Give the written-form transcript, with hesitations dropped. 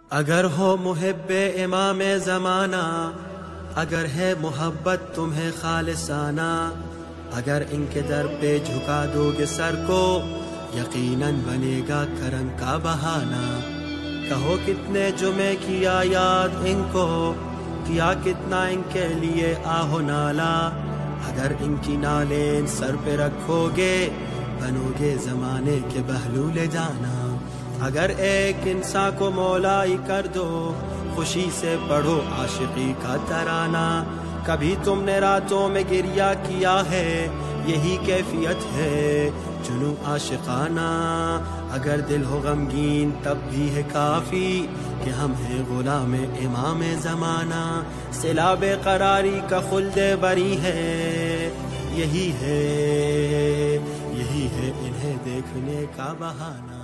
अगर हो मुहिब्बे इमाम ज़माना, अगर है मोहब्बत तुम्हें खालिसाना, अगर इनके दर पे झुका दोगे सर को, यकीनन बनेगा करम का बहाना। कहो कितने जुमे किया याद इनको, किया कितना इनके लिए आहो नाला। अगर इनकी नालें सर पे रखोगे, बनोगे जमाने के बहलूले जाना। अगर एक इंसान को मौलाई कर दो, खुशी से पढ़ो आशिकी का तराना। कभी तुमने रातों में गिरिया किया है, यही कैफियत है जुनू आशिकाना। अगर दिल हो गमगीन तब भी है काफी, कि हम हैं गुलाम इमाम ज़माना। सिला बेकरारी का खुल्दे बरी है, यही है इन्हें देखने का बहाना।